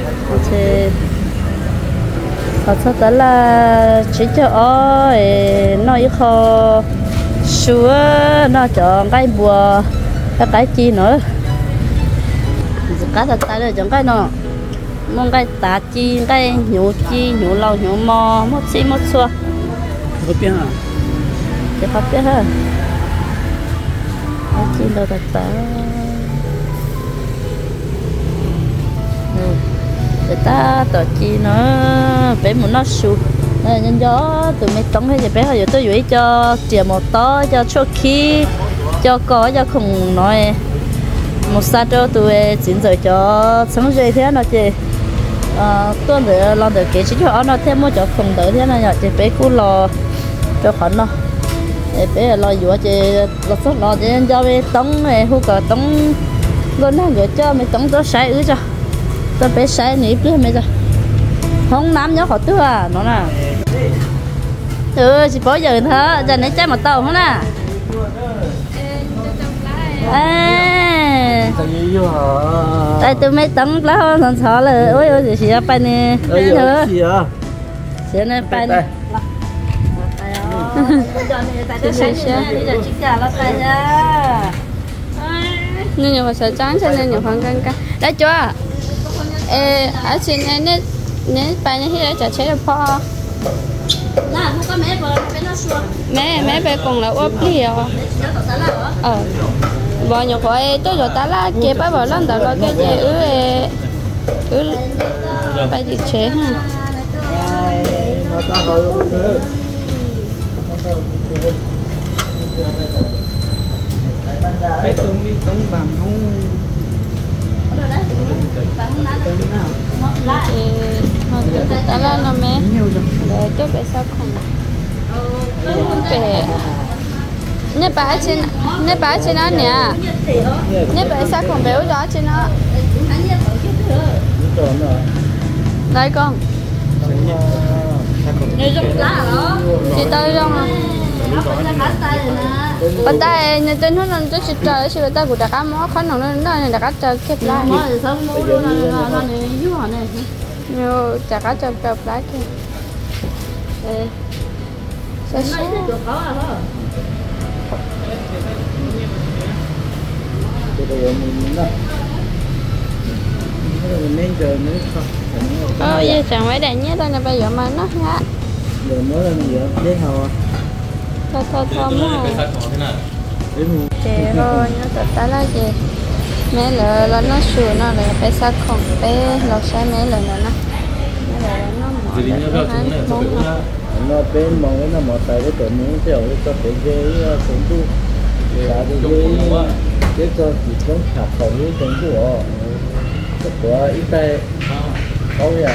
thì họ sau đó là chỉ cho nó ít khó xua nó chọn cái bùa cái chi nữa cá thật tay rồi chọn cái nó mong cái tà chi nhũ lâu nhũ mò mất xí mất xua có biết hả thì không biết ha chi đâu thật ta người ta tổ chi nó bé muốn nó sụp nhân gió tụi mấy tống hay gì bé hồi tôi dụ cho chìa một tó cho cho khí cho có cho không nói một sa cho tụi chín giờ cho sống dậy thế nó chị tôi để lo được cái chính cho nó thêm một chỗ không đỡ thế này nhở chị bé cứ lo cho khoản nó bé lo dụ chị lo sốt lo chị cho bé tống này hú cả tống luôn nó gửi cho mấy tống cho sai ứ cho tôi bé sai nỉ biết mấy giờ không nắm nhớ khỏi tưa à nó nè chỉ bỏ giờ thôi giờ nãy trái một tàu không nè tại tôi mấy tấm lá hơn thằng sợ là ôi ôi gì ở bên nè nữa sẽ nên bên nên nhiều sợ trắng cho nên nhiều phần căng căng đã chưa ở trên này nếu bạn như thế chả chế được po mẹ bé cùng là ốp liều bao nhiêu khói tôi rồi ta là chế bắt vào lần đầu cái gì phải gì chế ha cái tông vàng không ta là nó mẹ để cho bé sao không bé nếu bà trên nó nè nếu bà sao không béo rõ trên nó đây con như trong lá đó chị tôi trong bên tay như tên nó tôi chỉ trời chỉ ta của đặc cá mó khó nào nó đặc cá chơi kẹp lại nhiều đặc cá chơi kẹp lại kia sao vậy chẳng phải để nhé tôi là bây giờ mà nó nhá giờ mới là giờ dễ hầu thôi mua chị rồi nó tự ta là gì mẹ lỡ nó sửa nó là bé sao không bé lọt sai mẹ lỡ nó nó bên mong nó một tay cái tuổi muốn theo cái cho cái dây cũng tu là cái cho chỉ có thả khẩu cái cũng của cái của ít tay có vậy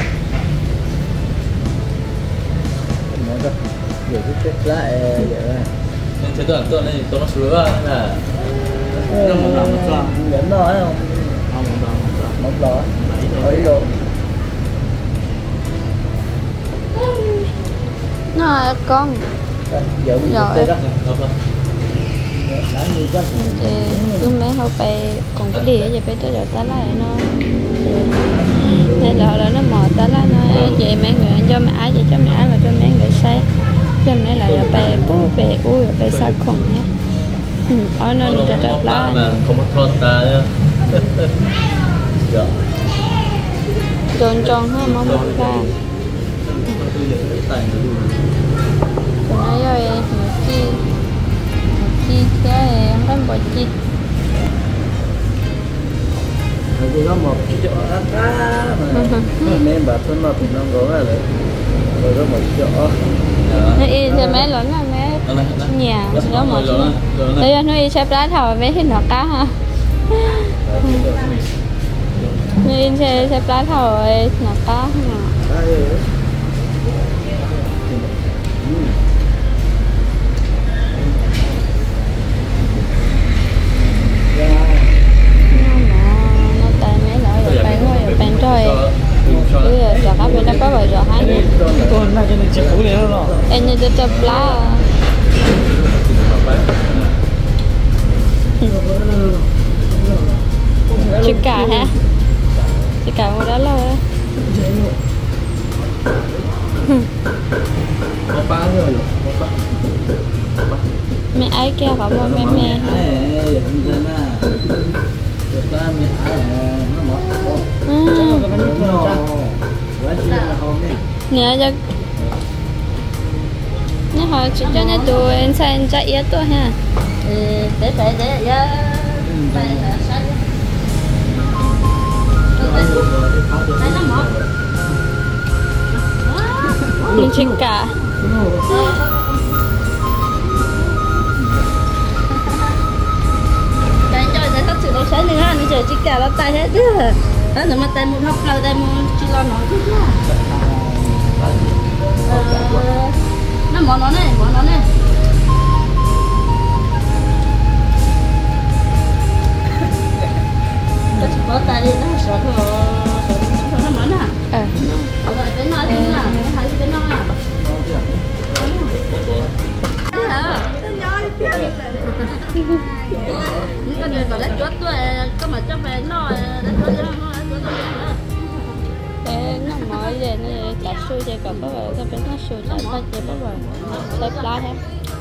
nó rất nhiều cái kết lại vậy này thế tôi này tôi nó sửa là nó một lần một lần nhẫn nó ấy không một lần ấy rồi nó con giờ rồi đó cứ mấy hôm bay còn cái gì vậy phải tới giờ ta lại nó nên là nó mò ta lại nó vậy mấy người cho mẹ ái vậy cho mẹ ái là cho mấy người say cho mẹ lại là bay bố về ui bay sao còn nhá ở nó như là lá không có thon ta nhá tròn tròn hơn mong mong ra nói rồi một chi thế không có một chi thì nó một chỗ cá nên bà thân mà thì nó có là rồi có một chỗ nó y thì mấy lớn là mấy nhà nó một đây nó y xếp lá thầu mấy thì nó cá ha nó y xếp lá thầu nó cá ha giờ các bên đã có rồi rồi hai em như tôi lá chỉ cả hả chỉ cả một đó là Một ba rồi, một ba. Mẹ ai kia có một mẹ mẹ. Nè cho nè họ chỉ cho nè tụi anh sang chạy ít thôi ha. Để ya phải là sai đây nó mỏ Mình chỉ cả đây cho để thật sự đâu sáng nữa anh chờ chỉ cả là tay hết chứ đó nữa mà tay muốn hấp lâu tay muốn chỉ lo nói chứ nó mỏ nó này có tay đi nó sợ thôi nó mở nè ở lại cái nói đi nè thấy cái nó à cái hả những con người bảo lấy chốt tôi có mà cho về nó lấy chốt nó để nó mới về nó cả xuôi để cả các bạn cho bên nó xuôi cho ta để các bạn xếp lá hết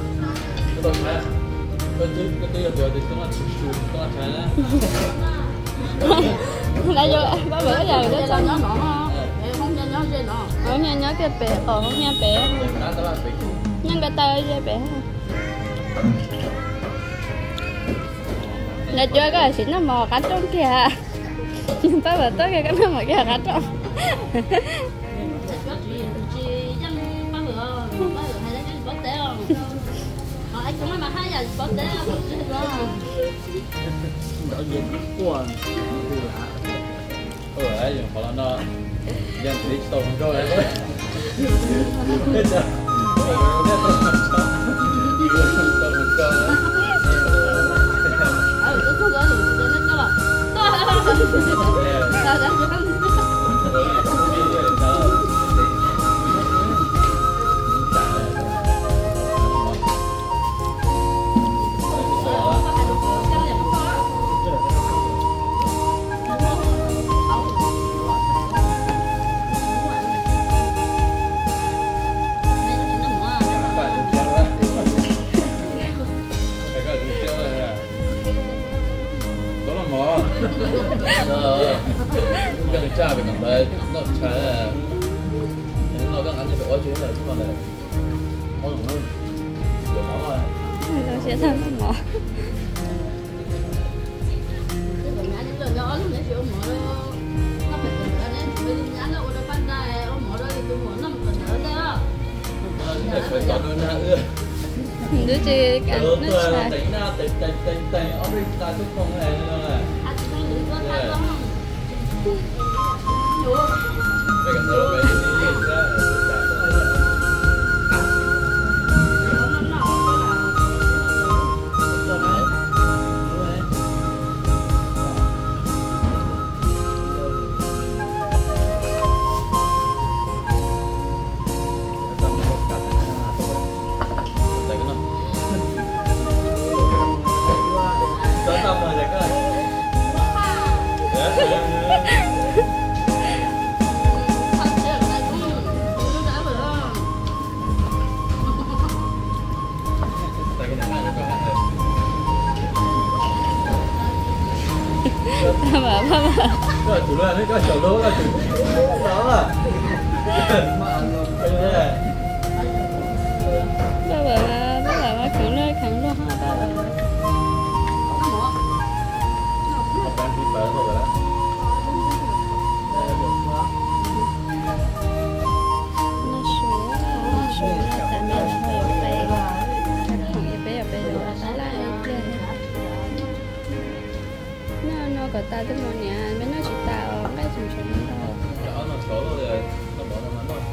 lại vô bác bữa giờ nó cho nó không cho nó gì nó ở nhà nhớ cái bể ở nhà bể nhưng cái tay ra bể là chơi cái xịn nó mò cá trống kìa bác bữa tới cái nó mò kìa cá trống anh cũng mà hai giờ có té đỡ gì quá đấy họ là nó dân thì tàu không cho đấy hết giờ cái cha bị cầm đấy nó trái là nó đang ăn như vậy chuyện này chứ mà này ngon hơn nhiều món rồi nó sẽ thơm mỏ đứa chị cả nó xài tay ở đây ta chút không này nữa là bây giờ nó đi ra bà cái chủ là cái chậu lúa là chủ đó là bà kiểu nơi khẳng luôn ha bà nó xuống là tại mình hơi về không như bây giờ là tái lại nó có ta tới một nhà mấy nó chỉ tạo cái chừng chừng thôi đó nó chỗ rồi nó bỏ nó thôi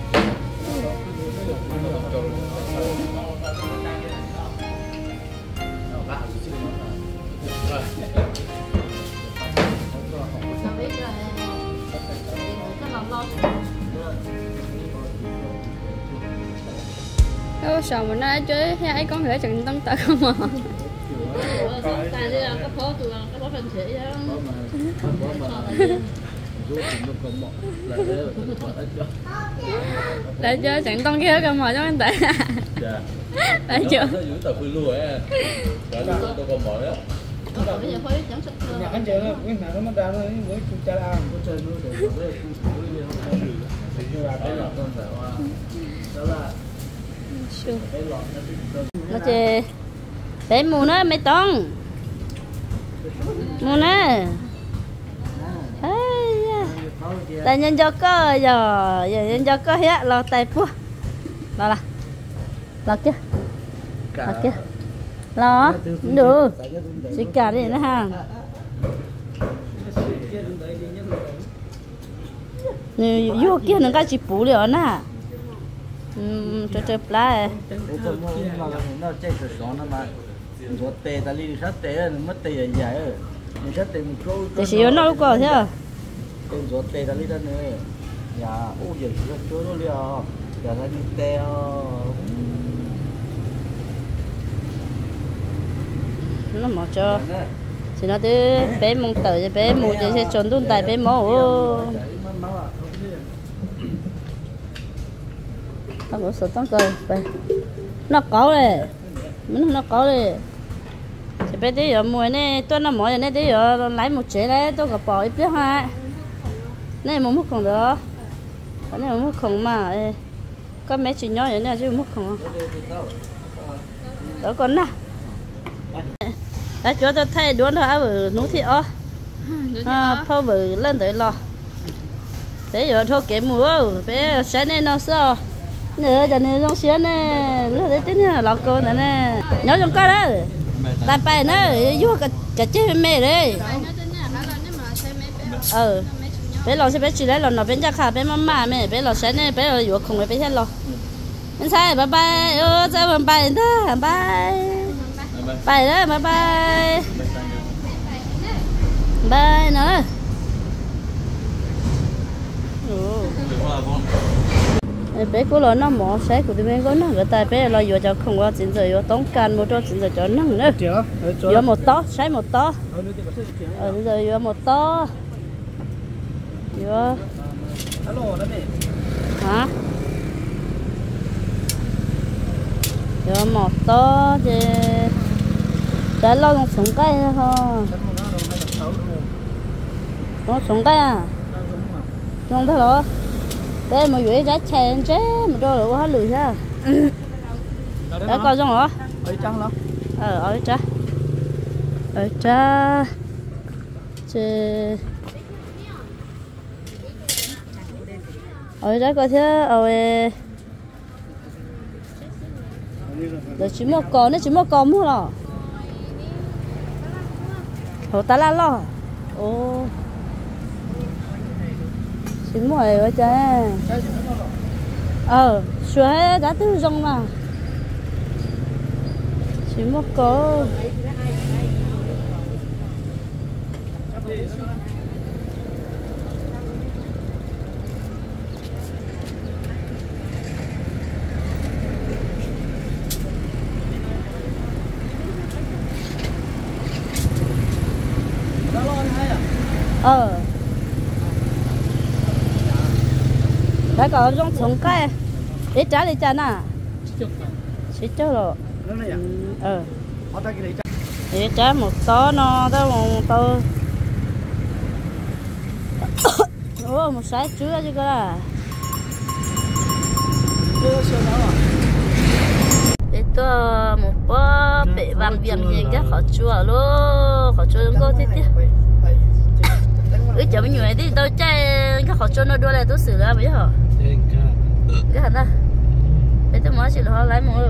đâu sợ mà nó chơi hay ấy con thể chừng tâm tật không mà tại đây là cái phố tụi cái phố phần thể để cho chẳng tông kia cầm mỏ cho anh tại để cho dưới tờ phi lùa ấy rồi tôi còn mỏ đó nhà anh chơi nó cái nào nó mất ra nó với chú cha làm có chơi nó để nó chơi để mua nó mấy tông mua nó tại nhân cho có giờ nhân cho có hết lo tay pua lo kia lo được xí cả đi nữa ha nè vô kia nó cái chỉ bù liệu nè chơi plá nó chơi từ đó nó mà rồi tè ta đi sát tè nó mất tè dài rồi mình sát tè một câu thì xíu nó lúc nào thế con rồi tè ta đi đó nữa nhà ô giờ nó chơi nó liệu giờ ta đi tè nó mở cho thì nó tới bé mông tờ bé mù thì sẽ trốn đun tại bé mỏ tao có sợ tao cười vậy nó có đấy nó có đấy thì bé tí giờ mùi này tôi nó mỏi này tí giờ lấy một chế đấy tôi có bỏ ít biết ha này một mức không được cái này một mức không mà có mấy chuyện nhỏ vậy nè chứ mức không đó con nè đã cho tôi thay đuôn thôi vừa nấu thịt ó phao vừa lên tới lò thế giờ thôi kém mua bé sáng nay nó sao nữa giờ này trong sáng này nó để tính là lò cô nữa nè nhớ trong coi đó tay bay nó vô cả chế mê đấy bé lò sẽ bé chỉ lấy lò nó bên cha khá bé mama mẹ bé lò sáng nay bé ở không bé hết lò bên sai bye bye cho bye đó bye bye đó bye bye bye nữa bé cô lo nó mỏ sáng của tụi mình có nó người ta bé lo vừa cho không có chuyện gì vừa tốn can một chỗ chuyện gì cho nó nữa vừa một to sáng một to rồi vừa một to vừa hả vừa một to thì đã lo trong súng cây thôi nó súng cây à không thấy rồi đây mà dưới giá chèn chế mà cho được hết lười ra đã coi xong hả ở trăng lắm ở cha chứ ở đây coi thế rồi chỉ một con nữa chỉ một con mua rồi hồ ta la lo ô chính mọi người cha sửa đã tư rong mà chỉ một có phải có trong sống cái để trả đi trả nè xí cho rồi để trả một tó nó tới một tô một sái chứ chứ cơ là để tôi một bó bể vàng viêm gì cái khó chua luôn khó chua có thế thế chấm nhiều đi tôi chơi cái khó chua nó đua lại tôi xử ra bây giờ cái hả ta để tôi mới xử là lấy một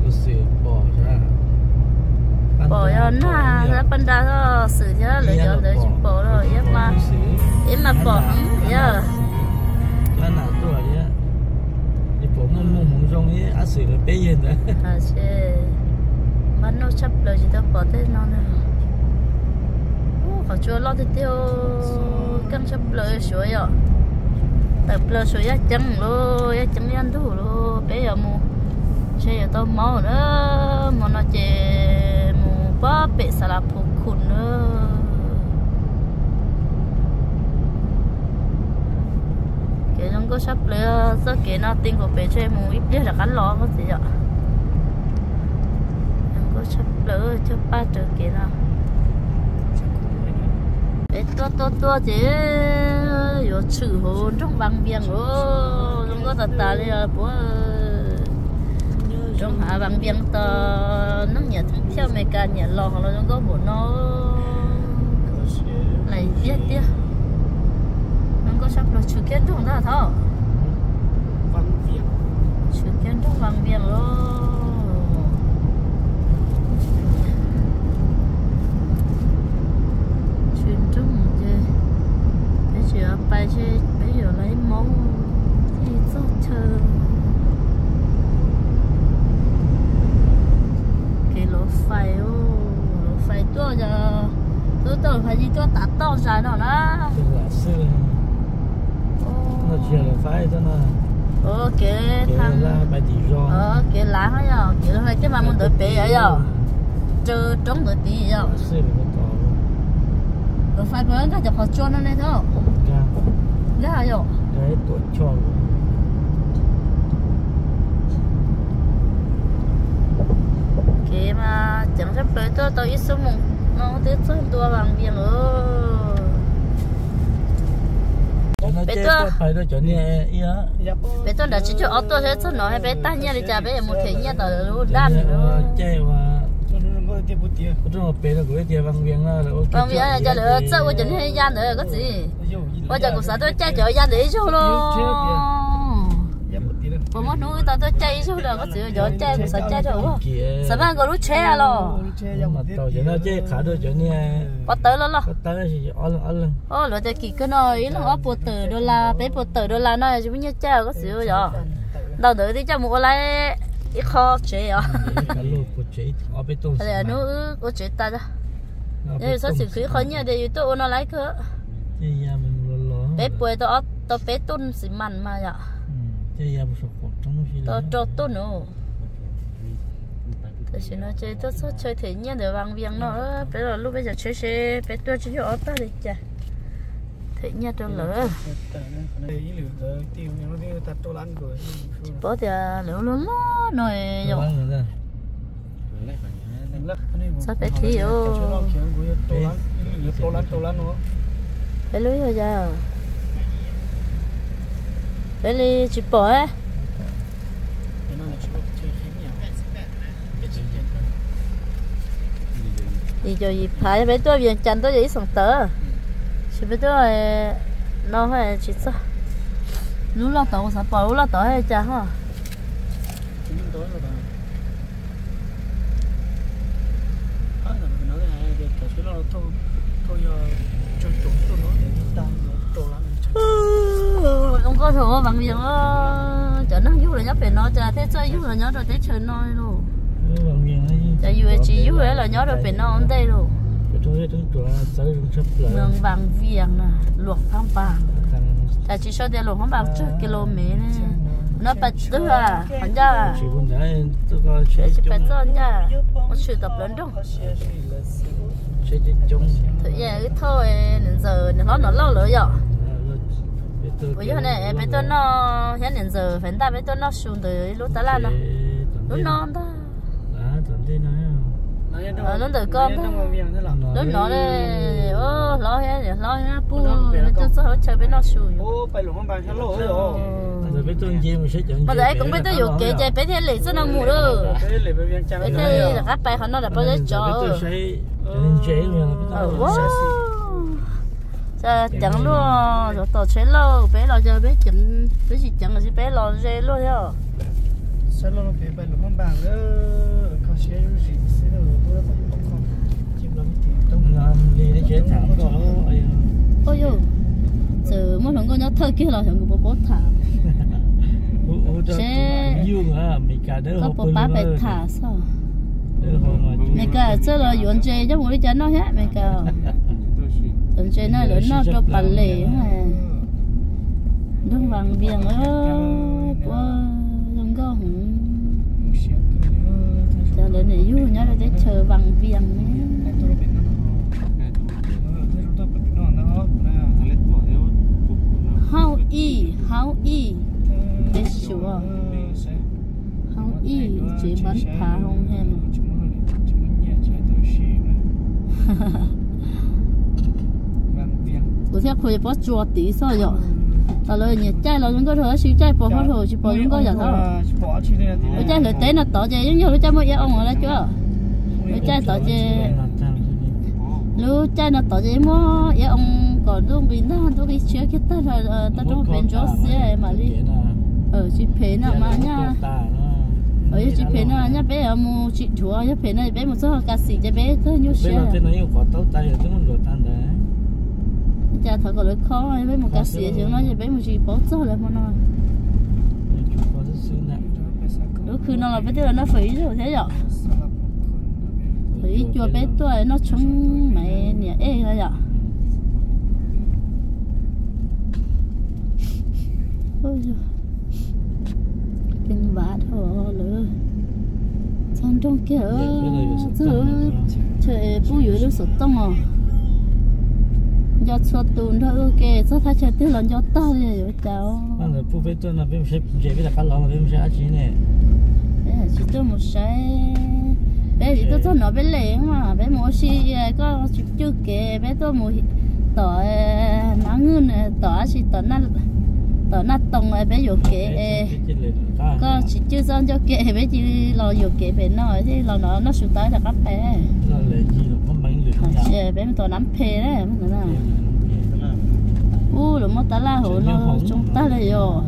bỏ ra nó ban đầu nó xử cho lựa chọn để chụp bỏ rồi em mà bỏ giờ cái nào tôi vậy thì bỏ mông rong ấy ăn xử là bé gì nữa chứ bắt nó chấp lời chỉ tôi bỏ thế nó nữa họ chưa lo thì tiêu căng chấp lời sửa rồi tập lời sửa giá trắng luôn giá trắng ăn đủ luôn bé giờ mua xe giờ tôi máu nữa mà nó chỉ mua bắp bẹ, ส ลัด phục khủng nữa có sắp lừa số kia nó tiền của bé chơi mù ít biết là cắn lò có gì vậy có sắp lừa cho ba trở kia nào bé to chứ có chữ hồn trong bằng biếng rồi không có tạt đi là bố trong hạ bằng biếng to nó nhà thằng theo mấy cái nhà lò nó không có bộ nó này biết đi nó có sắp là chữ kiến trong đó thôi chữ kiến trong bằng biếng rồi chuyện trong chứ bây giờ bài chứ bây giờ lấy máu thì rất thơ cái lỗ phải tua giờ tôi phải đi tua tạt to ra nó đó nó chưa là phải cho nó cái thằng cái lá hay à cái là cái mà muốn đợi bé ấy à chờ trống đợi tí à rồi phải bữa cái chụp họ cho nó này thôi cái hả rồi cái tuổi cho cái mà chẳng sắp tới tôi ít số mùng nó tới số tua bằng biển nữa bé tôi phải đó chỗ này bé tôi đã chỉ cho ô tô thế số nó hay bé ta nha đi chả bé một thế nha tờ luôn đan nữa chơi mà trong bé là của tiền bằng biển là bằng biển là cho được sao tôi chuẩn hay gian nữa có gì bây giờ cũng sao tôi chơi chở gian để cho luôn bố mất nuôi tao tôi chơi chứ đâu có sự gió chơi cũng sợ chơi đâu sợ mang cái lúa chơi lo tao chỉ nó chơi khá đôi chỗ này bắt tới lo bắt tới thì ô lúa chơi kỳ cái nồi nó có bột tử đô la bé bột tử đô la nó chỉ biết chơi có sự rồi đầu tới thì cho mua lại ít kho chơi à đây nó có chơi ta ra đây sao sự khí khó nhỉ để tôi nó lấy cơ bé bùi tôi bé tun xì mặn mà vậy tôi cho tôi nữa thì nó chơi tôi số chơi thế nhiên để bằng viếng nó bây giờ lúc bây giờ chơi xe bé tôi chỉ cho ta đi chả thế nhiên cho lỡ bố thì lỡ lớn rồi rồi sao bé thì ô bé lưới rồi giờ bé đi chụp bỏ á đi cho gì phải bé tôi viện chăn tôi vậy sòng tớ chỉ bé tôi nó hay chỉ sao lúc lo tàu sao bỏ lúc lo tàu hay chả hả không có thua bằng việc chở nó giúp là nhấp về nó chả thế chơi giúp là nhớ rồi thế chơi nói luôn chả dù chỉ giúp là nhớ rồi về nó ở đây luôn mường vàng viền nè luộc thang vàng chả chỉ cho để luộc thang vàng trước km này nó bật tức à hắn ra chỉ bật cho nha một sự tập lớn đâu thời gian thôi nên giờ nó lâu rồi vậy bây giờ này bé tôi nó hiện đến giờ phải ta bé tôi nó xuống tới lúc ta lan lúc non ta nó đợi con đó lúc nó đây lo hết pu nó cho sao chơi bé nó xuống bây giờ cũng biết tới dù kể chơi bé thế lì sao nó ngủ đâu bé thế là các bài họ nó là bao giờ cho chẳng luôn rồi tao chơi lâu bé lo chơi bé chỉnh bé gì chẳng là bé lo chơi luôn nhá sao lo bé bé luôn bằng đó không xe gì xe đâu tôi không chim lắm thì làm gì để chơi thảm đó ôi yo giờ mỗi lần con nhớ thơ kia là thằng của bố thả xe dương à mình cả đứa có bố bá bé thả sao mày cả chơi là yuan chơi chứ muốn đi chơi nó hết mày cả tận chơi nó lớn nó cho bàn lề ha đông vàng biển ơi qua đông có hùng giờ lớn này vui nhá để chờ vàng biển how y chịu à không y chỉ bắn phá không em bữa theo khơi bỏ chua tí sao vậy tao lời nhiệt trái là chúng có thôi xíu trái bỏ hết rồi chỉ bỏ chúng có vậy thôi bữa trái lời té nó tỏ chơi giống như bữa trái mới ăn ông ở đây chưa bữa trái tỏ chơi lúc trái nó tỏ chơi mua ăn ông còn lúc bị nó tôi đi chơi cái ta là ta trong bên chỗ xe mà đi chị phê nào mà nha chị phê nào nha bé ở mua chị chúa chị phê này bé một số cá sĩ cho bé cứ nhiêu xe cha thật là khó với một cá sĩ chứ nói với một chị bó cho lại mà nói lúc khi nó là bé tức là nó phí rồi thế rồi phí cho bé tuổi nó chống mẹ nhẹ ê rồi ôi giời kinh vã thôi nữa xong trong kia trời bùi dưới nó sụt tông à do cho tụi nó ok sao thay chơi tiếng lần do tao đi rồi cháu anh là phụ vệ tuần là bên sẽ bây giờ cá lỏng là bên sẽ ăn gì nè chỉ tôi một cái bé thì tôi cho nó bé lẻ mà bé mua xí có chưa kể bé tôi mua tỏi nắng ngươn tỏi chỉ tỏi nát tông bé dụ kể có chỉ chưa xong cho kể bé chỉ lo dụ kể bé nói thì lo nó sụt tới là các bé là gì là con bánh lửa bé tôi nắm phê đấy mà nó rồi mất ta la hồ nó chúng ta đây rồi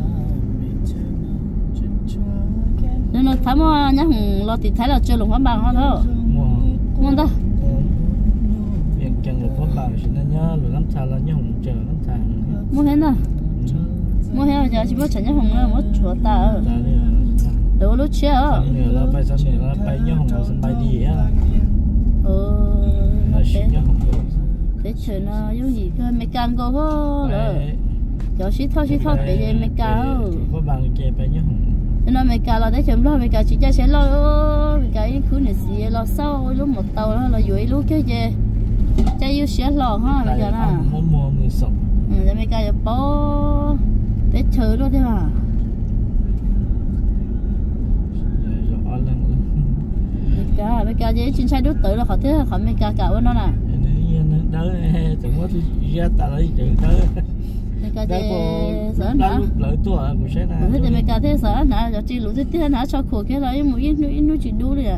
nên nó thắm nhá hùng lo thì thấy là chơi lồng hoa bằng hơn thôi ngon đó việc chẳng lồng hoa bằng thì nó nhớ lồng lắm thà là nhá hùng chờ lắm thà mua hết rồi mua hết giờ chỉ có chả nhá hùng nữa mất chuột ta đồ lúc chia là phải sao là phải nhá hùng là phải đi á để chơi nó giống gì cơ mấy can cô rồi giờ xí thôi để về mấy can có bằng kề phải nhá hùng nên mấy cá là để chấm lo mấy cá chỉ cho sẽ lo mấy cái khu này gì lo sau lúc một tàu đó là dưới lúc cái gì cho yêu sẽ lo ha mấy cá na mua mười sọc để mấy cá giờ bó để chơi đó thế mà mấy cá gì trên xe đốt tự là họ thế họ mấy cá cạo nó nè đỡ chẳng có ra tại lấy chuyện đỡ cái gì sợ nè lợi tua cũng sẽ nè thế thì mấy cái thế sợ nè giờ chỉ lũ thế nè cho khổ cái đấy một ít nó chỉ đu đi à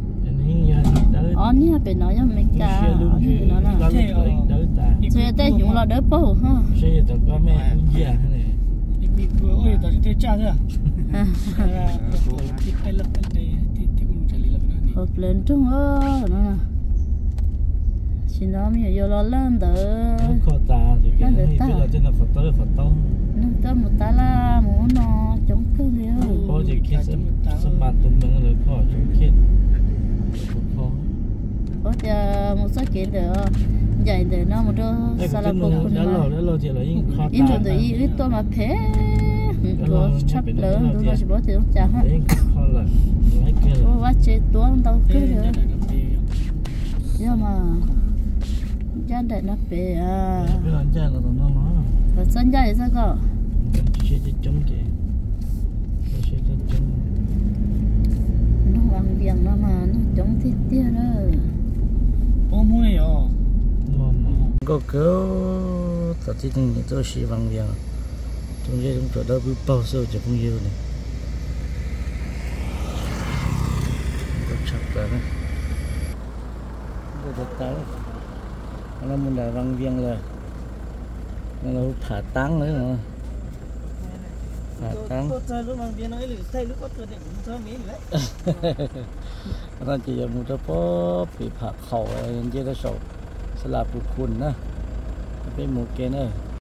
nhá bên nói cho mấy cái nó là chơi tay dùng là đỡ bầu ha chơi tao có mẹ cũng già thế này bị ôi tao chơi cha nữa hộp lên trung ơ nó nè xin nó mới vô lo lên đỡ khó ta rồi cái này bây giờ trên là phật to nó tới một tá la muốn nó chống cơ liêu có gì kia sẽ bàn tụm nó rồi khó chống kia khó có giờ một số kiện được dạy để nó một đôi sao là cũng đã lo thì là những khó in rồi thì ít tôi mà thế có chấp lớn tôi nói chỉ bảo tiền trả hết khó là lấy kia có quá chế tuôn đâu cứ được nhưng mà cha đại nó về à bây giờ cha là nó nói rồi sinh ra thì sao cơ sẽ chống kì sẽ chống nó bằng viền nó mà nó chống thiết tia đó ôm mũi rồi có cỡ thật thì tôi sẽ bằng viền trong đây chúng tôi đã bị bao sâu cho không nhiều này rất chặt rồi đấy rất tới nó muốn là bằng viền rồi nó thả táng nữa mà thả táng nó chỉ là một cái phố bị phạt khẩu như thế đó sầu sẽ là buồn nè cái một cái này